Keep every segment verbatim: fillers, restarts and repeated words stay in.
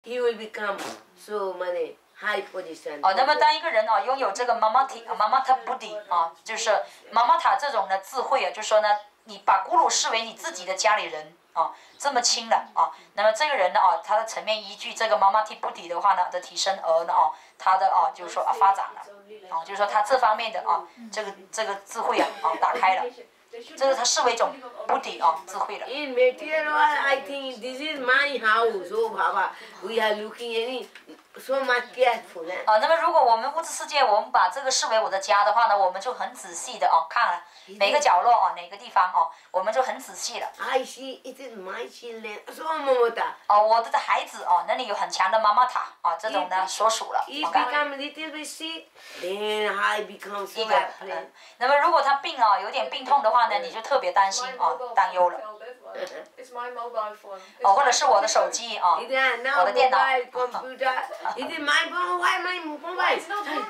he will become so many high position. 哦，那么当一个人啊拥有这个妈妈体、妈妈塔布迪啊，就是妈妈塔这种的智慧啊，就说呢，你把咕噜视为你自己的家里人啊，这么亲了啊，那么这个人呢啊，他的层面依据这个妈妈体布迪的话呢的提升而呢啊，他的啊就是说啊发展了啊，就是说他这方面的啊这个这个智慧啊啊打开了。这个他视为一种不底啊智慧了。 In material, I think this is my house. Oh, Baba, we are looking any so much careful. 啊，那么如果我们物质世界，我们把这个视为我的家的话呢，我们就很仔细的哦看了每个角落哦哪个地方哦，我们就很仔细了。 I see it is my children. So Mamata. 哦，我的孩子哦，那里有很强的妈妈塔啊，这种呢所属了。 If become little bit sick, then I become so 一个， afraid. 嗯，那么如果他病啊，有点病痛的话呢，你就特别担心啊，担忧了。哦，或者是我的手机啊， It is now 我的电脑。 mobile, computer. It is my phone. Why my mobile?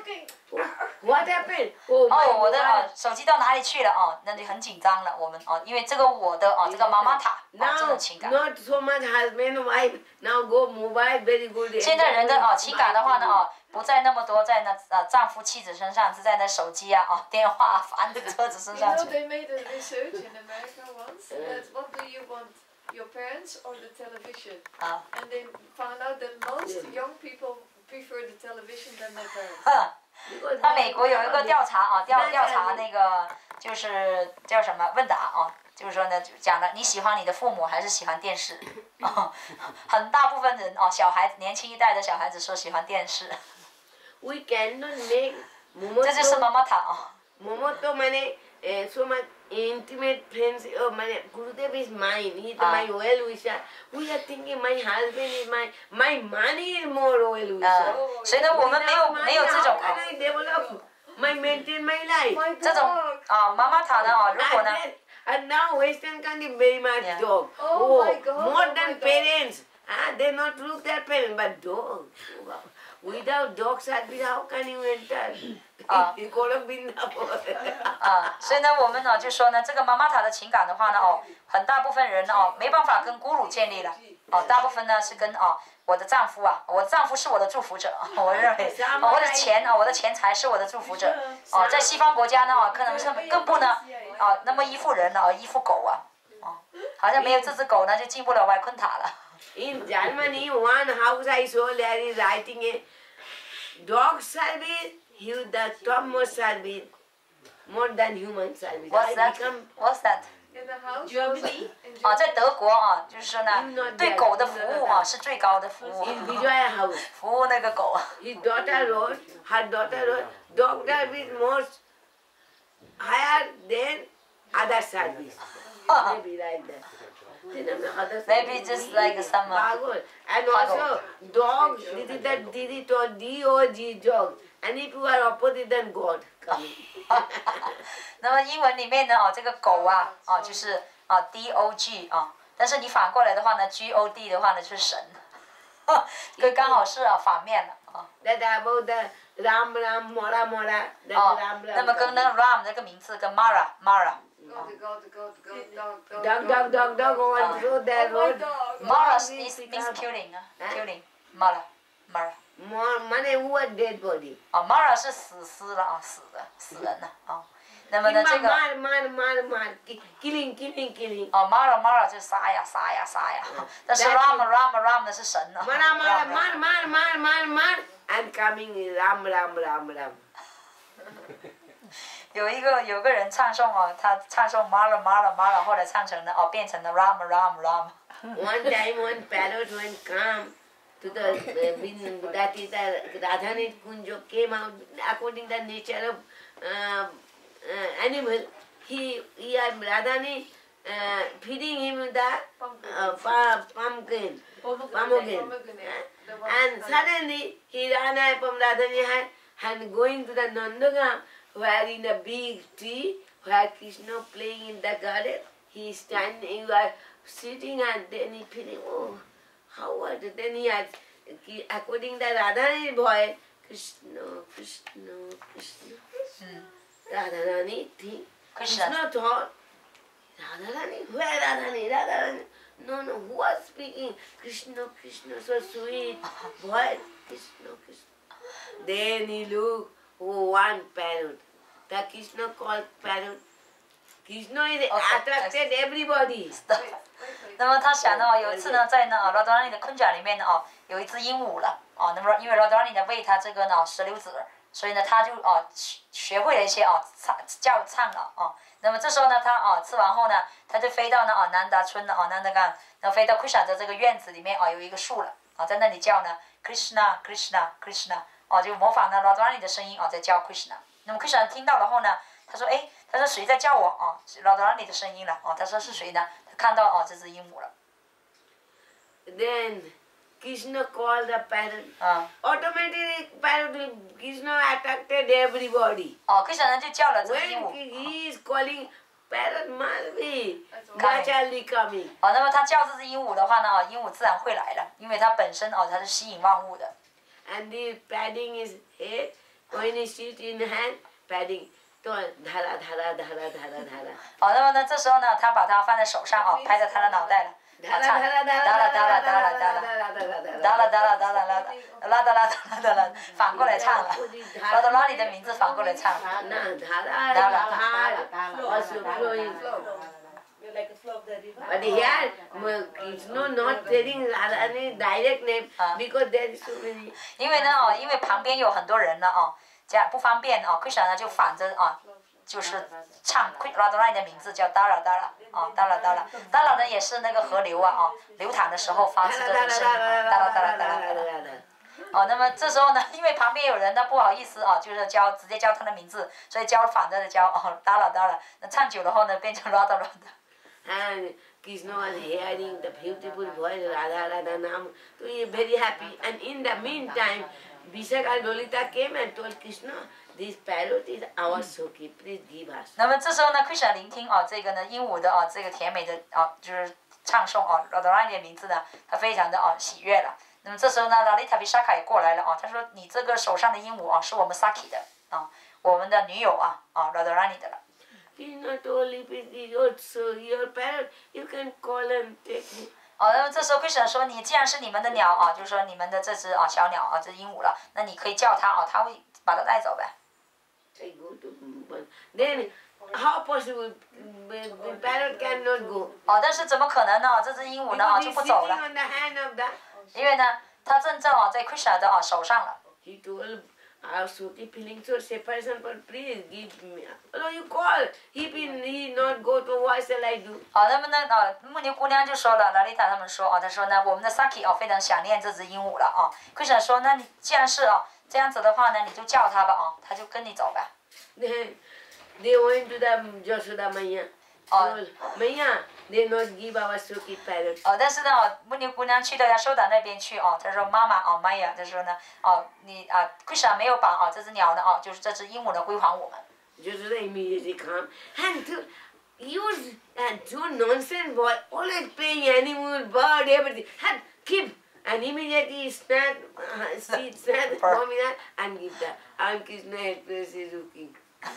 What happened? Oh, my 哦，我的 mobile. 啊手机到哪里去了啊？那就很紧张了，我们啊，因为这个我的啊这个妈妈塔啊这 Now 种情感。 not so much husband wife. Now go mobile very good. 现在人的啊情感的话呢啊，不在那么多在那呃丈夫妻子身上，是在那手机啊啊电话、房子、车子身 You 上 know, 去。 they made a research in America once that what do you want, your parents or the television? 啊， And they found out that most young people prefer the television than their parents. 哼。他美国有一个调查啊，调调查那个就是叫什么问答啊，就是说呢，就讲了你喜欢你的父母还是喜欢电视？啊，很大部分人啊，小孩子年轻一代的小孩子说喜欢电视。 We cannot make 这就是 momoto. 妈妈塔啊。 Momoto mane eh, so much intimate friends. Oh, mane Gurudev is mine. He is Ah. my well wisher. We are thinking my husband is my my money is more well wisher. 呃，所以呢，我们没有 Without 没有 money, 这 how 种 can 啊 I develop my maintain my life? My 这种 dog! 啊妈妈塔呢啊，如果 And 呢 then- and now Western country very much Yeah. dog. Oh my God, more oh than my God. parents. Ah, they not look their parents, but dog. Without dog service, how can you enter? Ah. You go to Vrindavan. 啊，所以呢，我们呢就说呢，这个妈妈塔的情感的话呢，哦，很大部分人呢哦没办法跟咕噜建立了，哦，大部分呢是跟哦我的丈夫啊，我的丈夫是我的祝福者，我认为，哦，我的钱啊，我的钱财是我的祝福者，哦，在西方国家呢，哦，可能是更不呢，哦，那么依附人啊，依附狗啊，哦，好像没有这只狗呢，就进不了外昆塔了。 In Germany, one house I saw there is writing a dog service, he the topmost service, more than human service. What's I that? become What's that? In the house Germany? in 啊， Germany. 在德国啊，就是说呢，对狗的服务啊是最高的服务， in Vijaya house. 服务那个狗。 His daughter wrote, her daughter wrote, dog service more higher than other service. Maybe like that. You know, other Maybe service. just like some. Uh, Bagul. And also, dog, this is the Didi to D O G dog. And if you are opposite, then God coming. 那么英文里面呢，哦，这个狗啊，啊，就是啊 D O G 啊，但是你反过来的话呢 ，G O D 的话呢就是神，这刚好是啊反面了啊。 That about the Ram Ram Mora Mora. That 哦 Ram， 那么 Ram. 跟那个 Ram 这个名字跟 Mara Mara God, God, God, God, dog, Dog, dog, dog, dog. Ah. Also that Oh my road. dog! Mara Dog is is means become- killing 啊 Huh? ，killing Mara Mara。 More money who are dead body. 啊 Mara 是死尸了啊，死的死人了啊。那么呢，这个 Mar, mar, mar, mar. Ki- Killing, killing, killing. 哦 Mara Mara 就杀呀杀呀杀呀，但是 Ram Ram Ram 的是神啊。 Mara, mara, Ram， mar, mar, mar, mar, mar. And coming is Ram, Ram, Ram, Ram. 有一个有个人唱诵哦，他唱诵 Mara Mara Mara， 后来唱成了哦，变成了 Ram Ram Ram。 One time one parrot when come to the, uh, when that is the Radhani Kunjo came out according to the nature of uh, uh, animal. He, he uh, Radhani uh, feeding him the uh, pa- pumpkin. Pomegranate. Pomegranate. The one- And suddenly he ran away from Radhani hand and going to the Nandagam where in a big tree where Krishna playing in the garden. He standing, he was sitting and then he feeling, oh, how was it? Then he had, according to Radharani's voice, Krishna, Krishna, Krishna. Hmm. Radharani think, Krishna. Krishna thought, Radharani, where Radharani, Radharani? No, no, who was speaking? Krishna, Krishna, so sweet. What? Krishna, Krishna. Then he looked, oh, one parrot. The Krishna called parrot. Krishna is attracted everybody. 那么他想呢，有一次呢，在呢啊拉多拉尼的昆甲里面呢啊，有一只鹦鹉了啊。那么因为拉多拉尼呢喂他这个呢石榴籽，所以呢他就啊学会了一些啊唱叫唱了啊。那么这时候呢，他啊吃完后呢，他就飞到呢啊南达村的啊南达干，然后飞到 Krishna 的这个院子里面啊有一个树了啊，在那里叫呢 Krishna Krishna Krishna 啊，就模仿呢拉多拉尼的声音啊在叫 Krishna。那么 Krishna 听到了后呢，他说哎，他说谁在叫我啊？是拉多拉尼的声音了啊。他说是谁呢？他看到啊这只鹦鹉了。 Then Krishna called the parrot. 啊。 Automatically, parrot, Krishna attracted everybody. 哦 ，Krishna 呢就叫了这只鹦 When 鹉。 he is calling, parrot must be Coming. naturally coming. 哦，那么他叫这只鹦鹉的话呢，哦，鹦鹉自然会来了，因为它本身哦它是吸引万物的。 And he padding his head, when he sit in hand, padding, dhara, dhara, dhara, dhara, dhara. 哦，那么呢这时候呢，他把它放在手上哦，拍着他的脑袋了。 Dhara, dhara, dhara, dhara, dhara, dhara, dhara, dhara. 哒啦哒啦哒啦啦啦哒啦哒啦哒啦，反过来唱了。拉多拉尼的名字反过来唱。 No, dhara, dhara, also flowing. But here, Krishna not telling Radharani direct name because there is so many. 因为呢哦，因为旁边有很多人呢哦，这样不方便哦 ，Krishna 呢就反着啊，就是唱拉多拉尼的名字叫达拉达拉啊，达拉达拉，达拉呢也是那个河流啊啊流淌的时候发出这种声音，达拉达拉达拉达拉。 哦，那么这时候呢，因为旁边有人呢，不好意思啊，就是教直接教他的名字，所以教反着的教哦，达拉达拉。那唱久了后呢，变成拉达拉达。 And Krishna was hearing the beautiful voice Radha Radha Nam, so he very happy. And in the meantime, Vishaka Lolita came and told Krishna, this parrot is our Soki, please give us. 那么这时候呢 ，Krishna 聆听啊这个呢鹦鹉的啊这个甜美的啊就是唱诵啊拉达拉尼的名字呢，他非常的啊喜悦了。那么这时候呢，拉丽塔比沙卡也过来了啊，他说你这个手上的鹦鹉啊是我们 Saki 的啊，我们的女友啊啊拉达拉尼的了。 Krishna told if it is also your parrot, you can call and take him. 哦，那么这时候 Krishna 说，你既然是你们的鸟啊，就是说你们的这只啊小鸟啊，这鹦鹉了，那你可以叫它啊，它会把它带走呗。 I go to then how possible the parrot cannot go? 哦，但是怎么可能呢？这只鹦鹉呢啊 Because 就 he's 不走 sitting 了， on the hand of the. 因为呢，它正正啊在 Krishna 的啊手上了。 He told our Suki feeling so separation, but please give me. Oh, you call. He been he not go to what shall I do? 好，那么呢啊牧牛姑娘就说了，拉丽塔他们说啊，她说呢我们的 Saki 啊非常想念这只鹦鹉了啊。Krishna 说，那你既然是啊这样子的话呢，你就叫它吧啊，它就跟你走呗。 Then they went to the Josoda Maya. Oh. Maya, they not give our Suki parrot. 哦，但是呢，牧牛姑娘去到亚收达那边去哦，她说妈妈哦，Maya，她说呢，哦，你啊 ，Krishna 没有把啊这只鸟呢，哦，就是这只鹦鹉呢归还我们。 Josoda immediately come and to use and do nonsense boy, always playing animal, bird, everything. And keep and immediately snap, uh, seed, snap, from that and give that. And Krishna helpless is looking.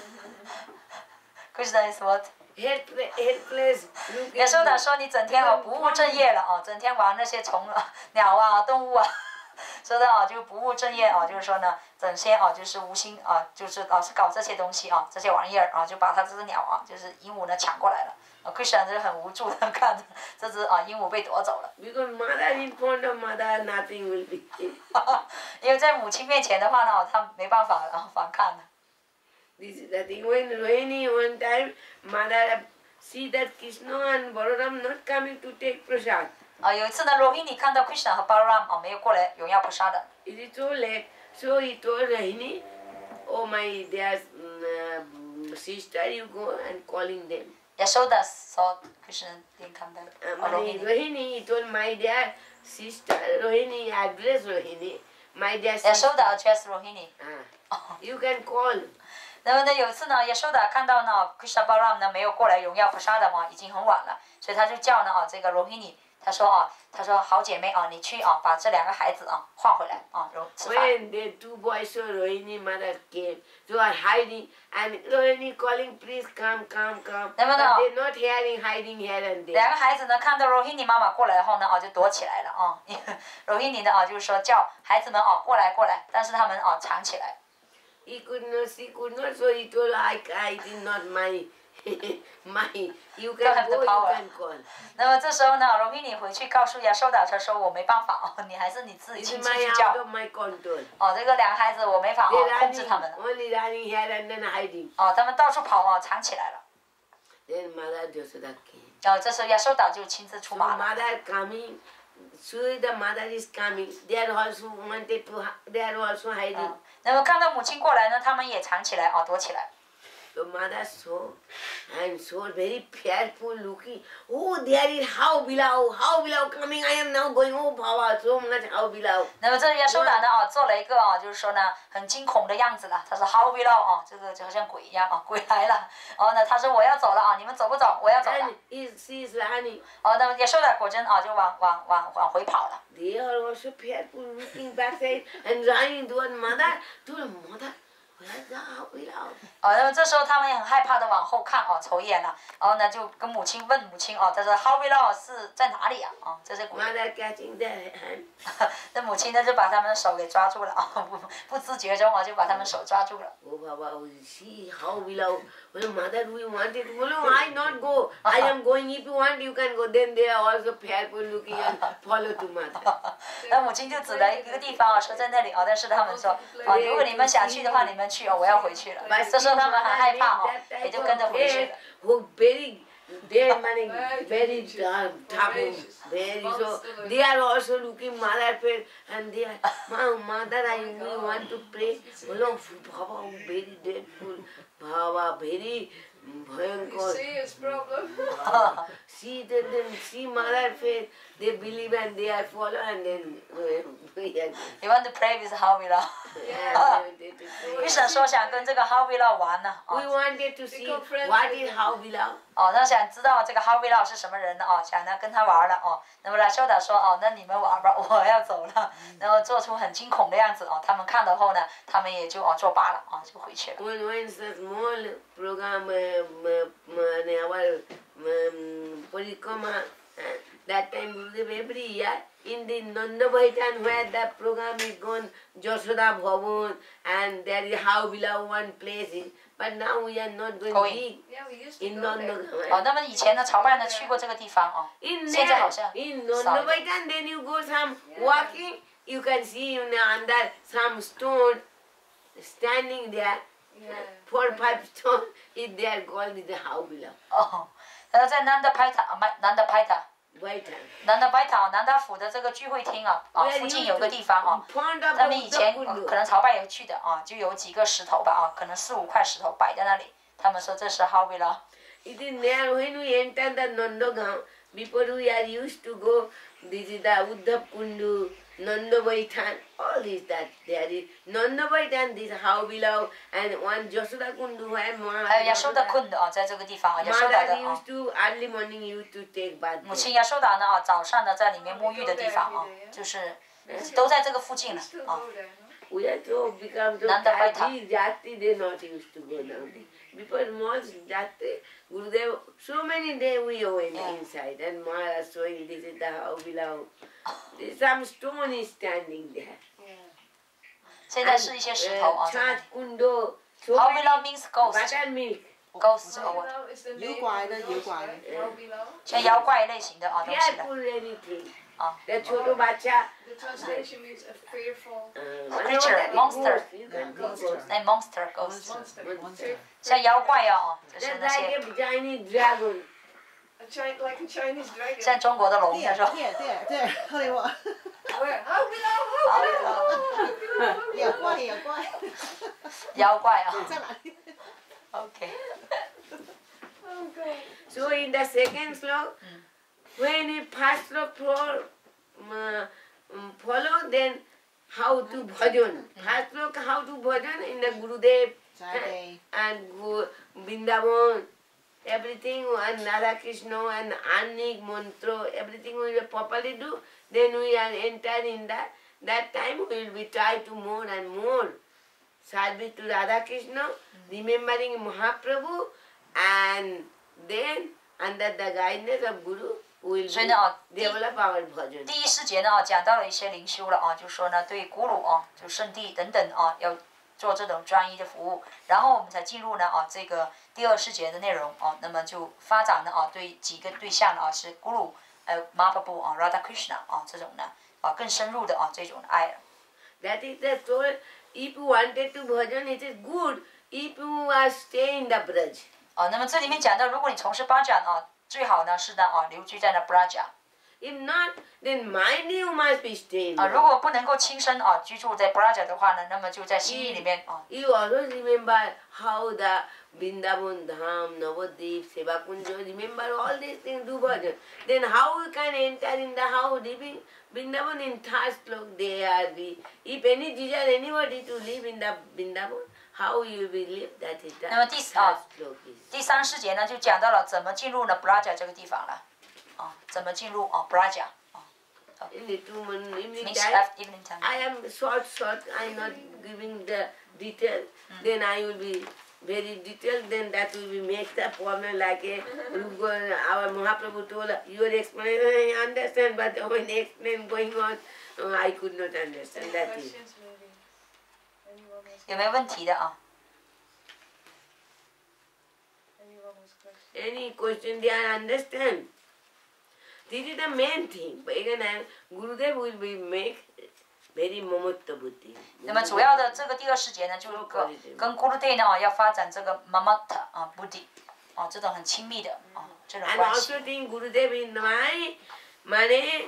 Krishna is what？ Helpless, helpless looking. 亚收达说你整天哦不务正业了哦，整天玩那些虫啊、鸟啊、动物啊，说的啊就不务正业啊，就是说呢，整天啊就是无心啊，就是老是搞这些东西啊，这些玩意儿啊，就把他这只鸟啊，就是鹦鹉呢抢过来了。啊 ，Krishna 就很无助的看着这只啊鹦鹉被夺走了。 Because mother in front of mother, nothing will be. 因为在母亲面前的话呢，他没办法然后反抗的。 This is the thing. When Rohini one time, mother see that Krishna and Balaram not coming to take prasad. 啊，有一次呢 ，Rohini 看到 Krishna 和 Balaram 啊没有过来荣耀菩萨的。 It is so late. So he told Rohini, oh my dear um, sister, you go and calling them. Yashoda saw Krishna didn't come back. Uh, Or my Rohini. Rohini, he told my dear sister, Rohini, address Rohini, my dear sister. Yashoda addressed Rohini. Ah, you can call. 那么呢，有一次呢，Yashoda 看到呢 Krishna Balaram 呢没有过来荣耀菩萨的嘛，已经很晚了，所以他就叫呢啊这个 Rohini， 他说啊，他说好姐妹啊，你去啊，把这两个孩子啊换回来啊，然后吃饭。 When the two boys saw Rohini mother came, they were hiding and Rohini calling, please come, come, come. No, no, But no. they're not hearing, hiding here and there. 两个孩子呢，看到 Rohini 妈妈过来后呢，啊，就躲起来了啊。Rohini 呢，啊，就是说叫孩子们啊过来过来，但是他们啊藏起来。 He could not, she could not, so he told her, I, I did not my, my, you Don't have can the go, you power. can call. 那么这时候呢，Rohini 回去告诉亚收达，他说我没办法哦，你还是你自己 It's 亲自 my 去 out 叫。 of my control. 哦，这个两个孩子我没法 They're 哦控制 running, 他们。 only running here and then hiding. 哦，他们到处跑哦，藏起来了。 Then Mother Josoda came. 然后这时候亚收达就亲自 So 出马了。 mother coming, so the mother is coming. They are also wanted to, hi- they are also hiding. 嗯，那么看到母亲过来呢，他们也藏起来哦，躲起来。 So mother saw and saw very fearful looking. Oh, there is how below, how below coming. I am now going. Oh, Baba, so much how below. 那么这亚收达呢啊，做了一个啊，就是说呢很惊恐的样子了。他说 How will 啊，这个就好像鬼一样啊，鬼来了。然后呢，他说我要走了啊，你们走不走？我要走了。 And he, she is running. 哦，那么亚收达果真啊就往往往往回跑了。 They are also fearful looking backside and running toward mother. To mother, where's the how below? 哦，那么这时候他们也很害怕的往后看哦，瞅一眼了。然后呢，就跟母亲问母亲哦，他说 How will 是在哪里呀？啊，这是鬼。 Mother catching their hand. 那母亲呢就把他们的手给抓住了啊，不不自觉中啊就把他们手抓住了。 Oh, Baba, oh, see how below. Well, mother, we wanted. Well, I not go. I am going. If you want, you can go. Then they are also fearful looking and follow to mother. 那母亲就指了一个地方啊，说在那里啊，但是他们说啊，如果你们想去的话，你们去哦，我要回去了。 But 这时候他们很害怕哦 that，type 也就跟着 of 回去 faith 了。 who very, they money very dark, tapu, very so. They are also looking mother face and they are, "Ma, mother, I we want to pray." Bolo, Baba, very dreadful. Baba, very bhayankar. Serious problem. See that then see mother face, they believe and they are follow and then we are. You want to play with How will？ Yeah, they wanted to pray. 为什说想跟这个 How will 玩呢？ We 哦 wanted to see Become friends what with is them. how below. 哦，那想知道这个 How will 是什么人呢？哦，想呢跟他玩了哦。那么拉修达说哦，那你们玩吧，我要走了。然后做出很惊恐的样子哦。他们看到后呢，他们也就哦作罢了啊，就回去了。 When when the small program, uh, uh, our um, Parikama, uh, that time Gurudev every year in the Nandabhaitan where the program is gone, Josoda Bhavan and there is how below one place is. But now we are not going Going. big Yeah, we used to in go there. Oh, Nandabhaitan. 那么以前呢，朝拜呢去过这个地方哦。 In 现在好 there, 像 in 少一点。 Nandabhaitan, then you go some walking, you can see in under some stone standing there. Yeah. Four five stone is there called the how below. 哦，他说在南德拍塔啊，南德拍塔， White hand. 南德拍塔，南大府的这个聚会厅啊，啊 Where 附 you 近有 to- 个地方啊。 in front of 他 the 们以前、 Uddar 呃 Kundu. 可能朝拜有去的啊，就有几个石头吧啊，可能四五块石头摆在那里。他们说这是 How will。 It is there when we enter the Nandagaon. Before we are used to go, this is the Uddhav Kundu, Nandabhaitan, all is that. There is Nandabhaitan, this how below, and one Josoda Kundu where 还有亚收达 Mother 困的啊，在这个地方啊，亚收达的啊 used，to early morning used to take bath 母 there. 亲亚收达呢啊，早上呢在里面沐浴的地方啊，就是都在这个附近 We 了 still 啊。 go there, no? We are so become so Nandabhaitan. tired. These Jati, they not used to go down there. Because most Jati, Gurudev, so many days we went Yeah. inside and Maharaj showing this is the how below. Some stone is standing there. Yeah. 现在是一些石头啊。 Chat Kundo, so How many will means ghost buttermilk. ghost How 哦， below is the 妖 name 怪 of 的 the 妖 ghost, 怪 right? How below. 像妖怪类型的啊东西的。 Fearful anything. Ah. The choto bacha. The translation means a fearful Uh, Creature, whatever that is, monster. ghost, you can Yeah, call monster. ghost. 那 monster ghost， monster. Monster. 像妖怪啊，哦，就是 Just 那些 like a Chinese dragon. A chi- like a Chinese dragon. 像中国的龙，他说。 对对对，后来我 Where? How below? How below? 有怪有怪， 妖怪啊在哪里？ ，OK， Oh God. So in the second slok, when we first slok for, um, um, follow, then how to bhajan. First slok how to bhajan in the Gurudev 在地 and Gu- Vrindavan everything and Radha Krishna and Anik Mantra, everything we will properly do, then we are enter in that. That time we will be try to more and more service to Radha Krishna, remembering Mahaprabhu, and then under the guidance of Guru, we will 所以呢啊，第 develop our bhajan. 第一世节呢啊，讲到了一些灵修了啊，就说呢对古鲁啊，就圣地等等啊，要做这种专一的服务，然后我们才进入呢啊这个第二世节的内容啊，那么就发展呢啊对几个对象啊是古鲁呃 Mahaprabhu 啊 Radha Krishna 啊这种呢啊更深入的啊这种爱了。 That is the soul. If you wanted to bhajan, it is good. If you are stay in the braj. 啊，那么这里面讲到，如果你从事巴展啊，最好呢是呢啊留居在那 Braja。 If not, then mind you must be staying. 啊，如果不能够亲身啊居住在 Braja 的话呢，那么就在心意里面啊。 You always remember how the Vrindavan Dham, Navadvip, Sevakunja, remember all these things, do bhajan. Then how you can enter in the house, living Vrindavan in third slok, they are the, if any desire anybody to live in the Vrindavan, how you will live, that is the 那么第 third 啊 slok is. 第三世节呢，就讲到了怎么进入呢 Braja 这个地方了，啊，怎么进入啊 Braja 啊 In the two mon- evening ，means time, left evening time。 I am short, short, I am not giving the detail, then I will be very detailed, then that will be make the problem like a, our Mahaprabhu told, your explanation I understand, but when explain going on, uh, I could not understand that is. Questions maybe. Anyone has 有没有问题的啊？ anyone has questions? Any question they are understand. This is the main thing. But again, I- Gurudev will be make very mamatta buddhi. 那么主要的这个第二世节呢，就是跟跟 Guru Day 呢啊要发展这个 Mamata 啊 Buddhi 啊这种很亲密的啊这种 And 关系 also。think Gurudev is my, mane,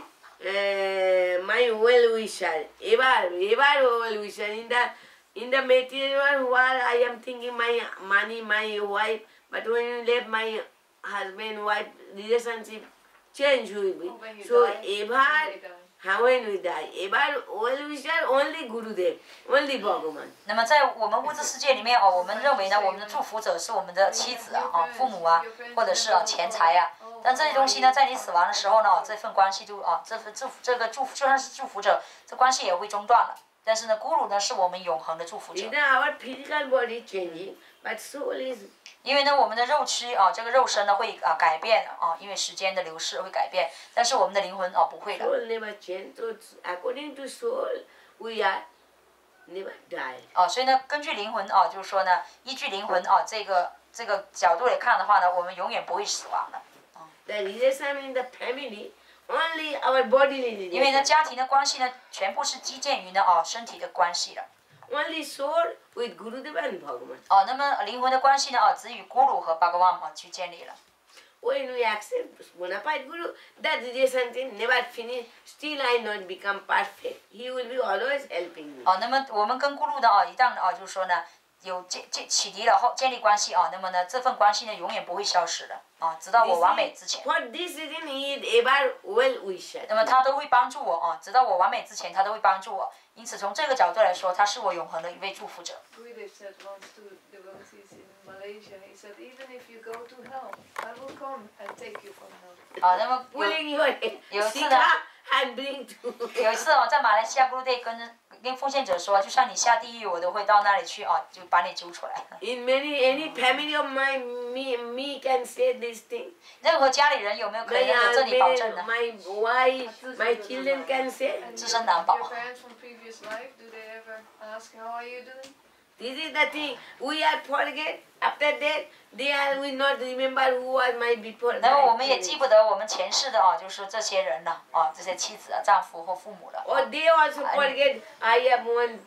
uh, my well wisher. Ever, ever well wisher. In the in the material world, I am thinking my money, my wife. But when you left my husband, wife relationship, change will be. Oh, when you So die, ever, when they die. how when we die, ever well wisher only Gurudev, only Bhagavan. 那么在我们物质世界里面哦，我们认为呢，我们的祝福者是我们的妻子啊、啊父母啊，或者是啊钱财啊。但这些东西呢，在你死亡的时候呢，这份关系就啊，这份祝福这个祝福就算是祝福者，这关系也会中断了。但是呢，咕噜呢是我们永恒的祝福者。 Either our physical body changing, but soul is 因为呢，我们的肉躯啊，这个肉身呢会啊改变啊，因为时间的流逝会改变，但是我们的灵魂啊不会的。 soul never change. So according to soul, we are never die. 啊，所以呢，根据灵魂啊，就是说呢，依据灵魂啊这个这个角度来看的话呢，我们永远不会死亡的。 The relation in the family, only our bodily 因为呢， relation. 家庭的关系呢，全部是基建于呢啊身体的关系的。 Only soul with Gurudeva and Bhagavan. 哦，那么灵魂的关系呢啊，只与咕噜和巴格旺啊去建立了。 When we accept bona fide Guru, that relationship never finish. Still I not become perfect. He will be always helping me. 哦，那么我们跟咕噜的啊，一旦啊，就是说呢，有建建启迪了后建立关系啊，那么呢，这份关系呢，永远不会消失的啊，直到我完美之 This is, 前。 for this reason he is ever well wisher. 那么他都会帮助我啊，直到我完美之前，他都会帮助我。因此，从这个角度来说，他是我永恒的一位祝福者。 Gurudev said once to devotees in Malaysia, he said, even if you go to hell, I will come and take you from hell. 啊，那么有 Pulling your 有一次呢 Sita and bring to 有一次哦，在马来西亚咕噜队跟跟奉献者说，就算你下地狱，我都会到那里去啊，就把你揪出来。 In many any family of my me me can say this thing. 任何家里人有没有可 My 能有这里保证 husband, 呢？ my wife, my children can say. And 自身难保。 your parents from previous life, do they ever ask, how are you doing? This is the thing. We are forget. After that, they are will not remember who was my before. 然后 my 我们也 parents. 记不得我们前世的啊，就是这些人了啊，这些妻子啊、丈夫或父母了。 Or they also I- forget. I have one,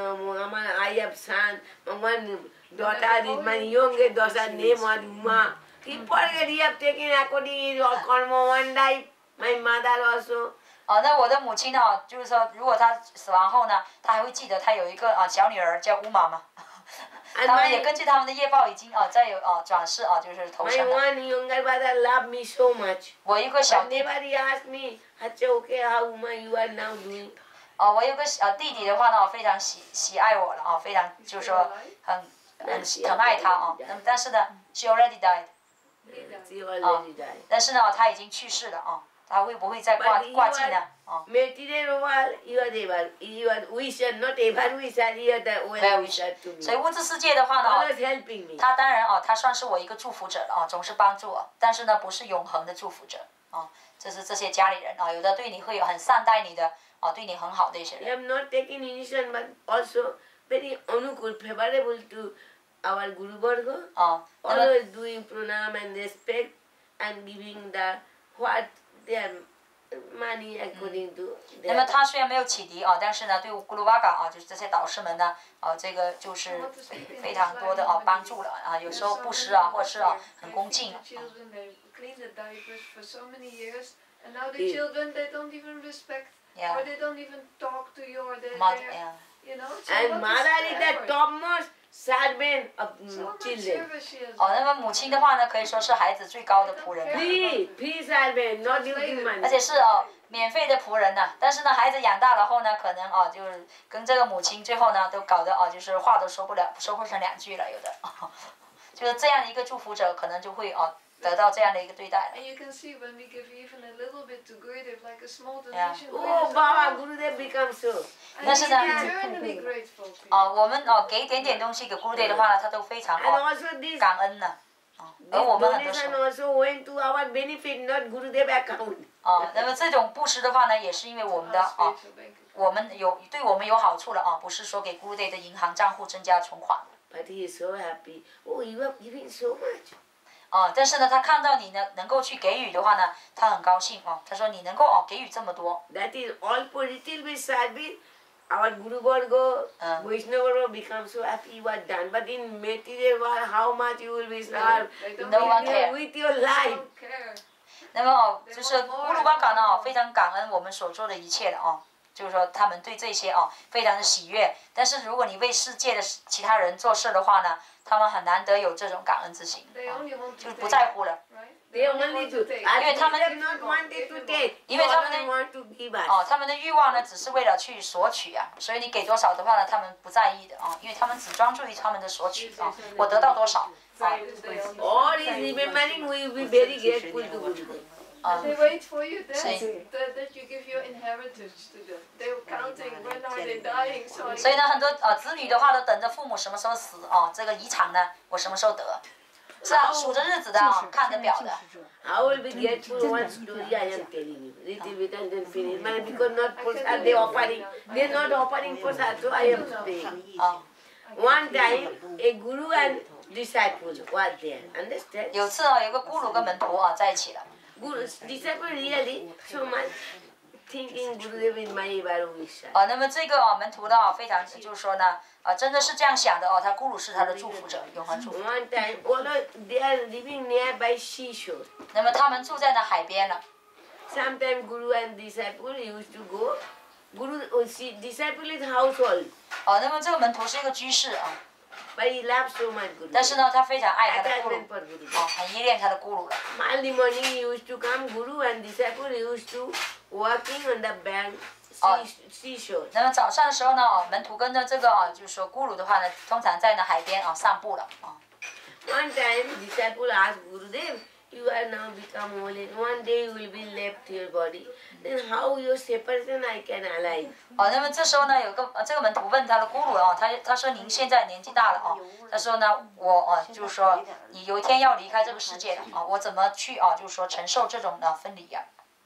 uh, I have son. One daughter is my youngest daughter. Name was Uma. He forget. He have taken according his karma one life. My mother also. 啊，那我的母亲呢，就是说，如果她死亡后呢，她还会记得她有一个啊小女儿叫乌玛嘛。 And 他们也 my, 根据他们的业报已经啊再有啊转世啊就是投 my 生了。 one younger brother loved me so much. 我一个小 But 弟 never he asked me, Hacha, okay, how Uma you are now doing? 啊，我有个小弟弟的话呢，非常喜喜爱我了啊，非常就是说很很疼爱他啊。那么但是呢，she already died。 She already died. 但是呢，他已经去世了啊，他会不会再挂 But you 挂记呢？ are 啊， material world, you are able, you are wizard, not ever wizard, you are the old 没有 wizard to 所以 me. 物质世界的话呢， Always helping me. 他当然啊，他算是我一个祝福者了啊，总是帮助我，但是呢，不是永恒的祝福者啊。这是这些家里人啊，有的对你会有很善待你的啊，对你很好的一些 We 人 have not taken initiation, but also very anukul, favorable to our Guru Varga. 啊。那么 Always doing pranam and respect and giving the what their money according to 那么 their. 他虽然没有启迪啊，但是呢，对咕噜瓦嘎啊，就是这些导师们呢，啊，这个就是非非常多的啊帮助了啊，有时候布施啊，或是啊很恭敬啊。 Children, they clean the diapers for so many years, and now the Yeah. children they don't even respect, Yeah. or they don't even talk to you, or they, Mother, they're, yeah. you know. So And what is Mother is the effort? topmost servant of So mm, much children. service she has 哦，那 done. 么母亲的话呢，可以说是孩子最高的仆人了， Free, free servant, not using 而 money. 且是哦免费的仆人呐。但是呢，孩子养大了后呢，可能哦就是跟这个母亲最后呢都搞得哦就是话都说不了，说不成两句了，有的。就是这样一个祝福者，可能就会哦得到这样的一个对待了。 And you can see when we give even a little bit to Gurudev, like a small Yeah. donation, Oh, Gurudev Baba, Gurudev becomes so. and That's he's the- eternally grateful to you. 哦，我们哦给一点点东西给 Gurudev 的话呢，他都非常 And 哦 also this, 感恩呢。哦， this 而我们很多时 donation 候 also went to our benefit, not Gurudev account. 哦，那么这种布施的话呢，也是因为我们的 Our 哦， spiritual bank account. 我们有对我们有好处了啊，不是说给 Gurudev 的银行账户增加存款。 But he is so happy. Oh, you are giving so much. 哦，但是呢，他看到你呢能够去给予的话呢，他很高兴哦。他说你能够哦给予这么多， That is all positive with service. Our Guru Varga, Uh. Vaishnava become so happy you are done. But in material world, how much you will be served They don't No even one with care. your- with your they life. don't care. 那么哦，就是乌鲁巴嘎呢哦，非常感恩我们所做的一切的哦。就是说他们对这些哦非常的喜悦，但是如果你为世界的其他人做事的话呢，他们很难得有这种感恩之心， They 啊 only want 就 to 不 take, 在乎了。 right? They only only want to. to take. As 因为他们- we have not wanted to take. 因为他们- They want to give us. 哦，他们的欲望呢，只是为了去索取啊，所以你给多少的话呢，他们不在意的啊，因为他们只专注于他们的索取啊，我得到多少啊， They only All is remembering, we will be very grateful to Gurudev. 啊 They wait for you then, See. that, that you give your inheritance to them. They're counting when are they dying, so I 所以呢，很多呃子女的话都等着父母什么时候死啊，这个遗产呢，我什么时候得？是啊，数着日子的啊，看得表的。 I will be grateful one story I am telling you. Little bit and then finish. Man, because not prasad, they offering. They not offering prasad, so I am saying. 啊， One time, a guru and disciple was there. Understand? 有次啊，有个咕噜跟门徒啊在一起了。 Guru, disciple really so much thinking Gurudev is my Evaluation. 啊，那么这个啊门徒呢，非常就是说呢，啊真的是这样想的哦，他咕噜是他的祝福者，永恒祝福。 One time, although they are living nearby seashore. 那么他们住在那海边了。 Sometimes Guru and disciple used to go. Guru, oh, see, disciple is household, 哦，那么这个门徒是一个居士啊， but he loves so much Guru. 但是呢，他非常爱他的咕 Attachment 噜， for Guru. 哦，很依恋他的咕噜了。 Early morning he used to come, Guru and disciple used to walking on the bank, Oh. sea, seashore. 那么早上的时候呢，哦，门徒跟着这个啊，就是说咕噜的话呢，通常在那海边啊散步了啊。 One time disciple asked Gurudev, you are now become holy. One day you will be left your body. Then how your separation I can alive? 哦，那么这时候呢，有个呃这个门徒问他的咕噜哦，他他说您现在年纪大了哦，他说呢我哦就是说你有一天要离开这个世界了啊，我怎么去啊就是说承受这种的分离呀、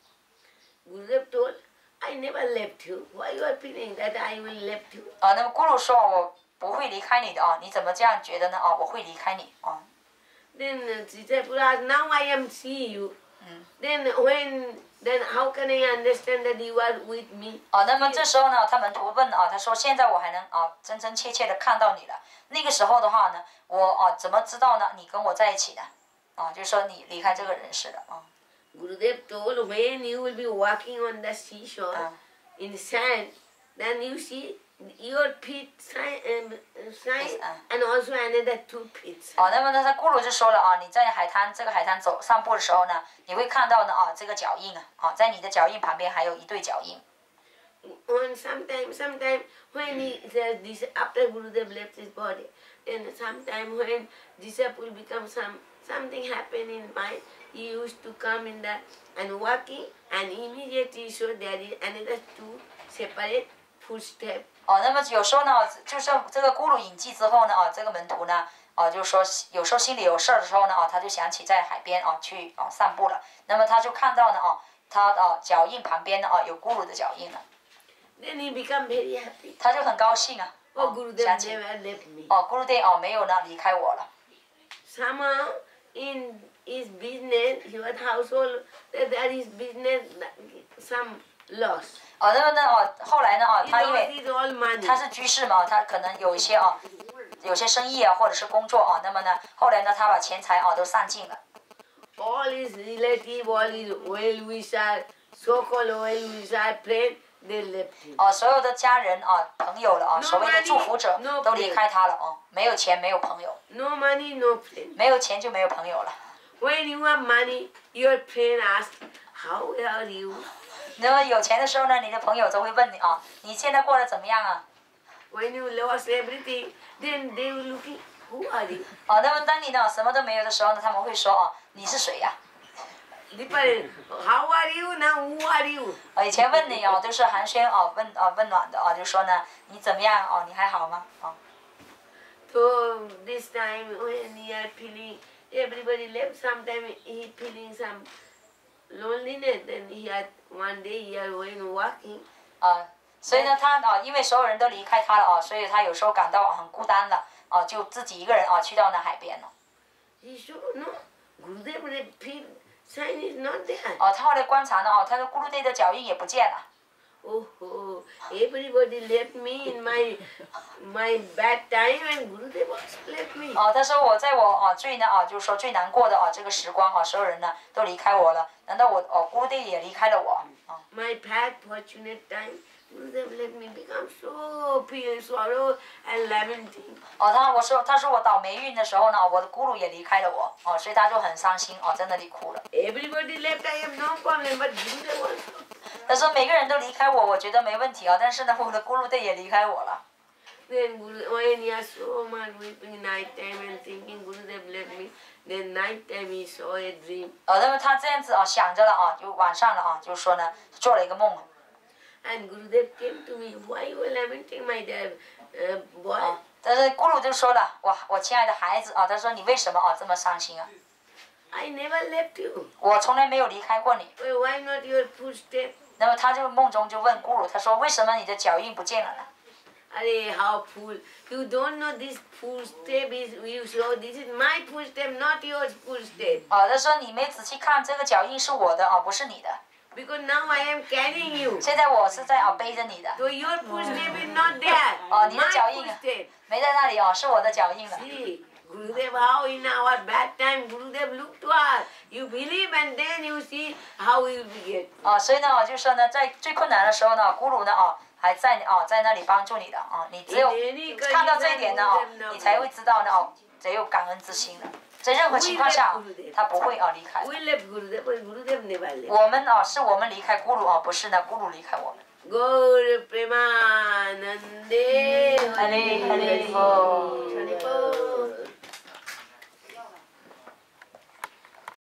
Gurudev told, I never left you. Why you are feeling that I will left you? 啊？那么咕噜说我不会离开你的啊，你怎么这样觉得呢？啊，我会离开你啊。 Then uh, disciple asked, now I am see you. Then when, then how can I understand that you are with me? 哦，那么这时候呢，他门徒问啊，他说现在我还能啊真真切切的看到你了。那个时候的话呢，我啊怎么知道呢？你跟我在一起呢？啊，就是说你离开这个人世了啊。 Gurudev told, when you will be walking on the seashore Ah. in sand, then you see your feet shine, um, shine Yes, ah. and also another two feet. 哦，那么呢，他咕噜就说了啊，你在海滩这个海滩走散步的时候呢，你会看到呢啊这个脚印啊，啊在你的脚印旁边还有一对脚印。 When sometime, sometime when he says this after Gurudev left his body, then sometime when disciple become some something happened in mind, he used to come in the and walking, and immediately so there is another two separate footsteps. 哦，那么有时候呢，就是这个咕噜隐迹之后呢，啊，这个门徒呢，啊，就是说有时候心里有事儿的时候呢，啊，他就想起在海边啊去啊散步了。那么他就看到呢，啊，他啊脚印旁边呢，啊有咕噜的脚印了。 Then he become very happy. 他就很高兴啊， Oh, 哦 Gurudev 想起 never left me. 哦，咕噜爹哦没有呢离开我了。 Somehow in his business, his household, there is business some loss. 哦，那么呢，哦，后来呢，哦， He 他因 lost 为 his all money. 他是居士嘛，他可能有一些啊，有些生意啊，或者是工作啊，那么呢，后来呢，他把钱财啊都散尽了。 All his relatives, all his well-wishers, so-called well-wishers, friends, they left him. 哦，所有的家人啊、朋友了啊， No 所谓的 money, 祝福者 no 都离开他了哦，没有钱，没有朋友， No money, no friend. 没有钱就没有朋友了。 When you have money, your friend asks, how are you? 那么有钱的时候呢，你的朋友都会问你啊，你现在过得怎么样啊？ When you lost everything, then they will looking, who are you? 哦，那么当你呢什么都没有的时候呢，他们会说哦，你是谁呀、 Different. How are you now? Who are you? 啊？以前问你哦，都是寒暄哦，问啊问暖的哦，就说呢你怎么样哦，你还好吗？哦， So this time when he are feeling, everybody left, sometime he feeling some loneliness, then he had, one day he are going walking, 啊，所以呢他啊，因为所有人都离开他了啊，所以他有时候感到很孤单了啊，就自己一个人啊去到那海边了。 he saw, no, Gurudev, the feet sign is not there. 哦，他后来观察呢哦，他的咕噜爹的脚印也不见了。 Oh, oh, everybody left me in my my bad time, and Gurudev also left me. 哦，他说我在我哦最呢啊，就是说最难过的啊这个时光啊，所有人呢都离开我了，难道我哦咕噜爹也离开了我？啊， My bad fortunate time, Gurudev let me become so pain, sorrow and lamenting. 哦，他我说他说我倒霉运的时候呢，我的咕噜也离开了我，哦，所以他就很伤心哦，在那里哭了。 Everybody left, I have no problem, but Gurudev also. 他说每个人都离开我，我觉得没问题啊，但是呢，我的咕噜爹也离开我了。 Then Guru, when he was so much weeping night time and thinking Gurudev left me, then night time he saw a dream. 呃，那么他这样子啊想着了啊，就晚上了啊，就是说呢做了一个梦。 And Gurudev came to me, why you are lamenting, my dear uh, boy? 啊，但是咕噜就说了，我我亲爱的孩子啊，他说你为什么啊这么伤心啊？ I never left you. 我从来没有离开过你。 Well, why not your footstep? 那么他就梦中就问咕噜，他说为什么你的脚印不见了呢？ Arey, how fool. You don't know this footstep is, you saw, this is my footstep, not your footstep. 啊，他说你没仔细看，这个脚印是我的啊，不是你的。 Because now I am carrying you. 现在我是在啊背着你的， So your footstep is not there. 哦，你的 My 脚印啊 footstep. 没在那里哦，是我的脚印了。 See, Gurudev, how in our bad time, Gurudev look to us. You believe and then you see how you will get. 啊，所以呢，我就说呢，在最困难的时候呢，咕噜呢啊还在啊在那里帮助你的啊，你只有看到这一点呢啊，你才会知道呢哦，只有感恩之心的。在任何情况下，他不会啊离开。 We left Gurudev, but Gurudev never left. 我们啊是我们离开咕噜啊，不是呢咕噜离开我们。 Gaur Premanande Hari Hari Bol. Hari Bol.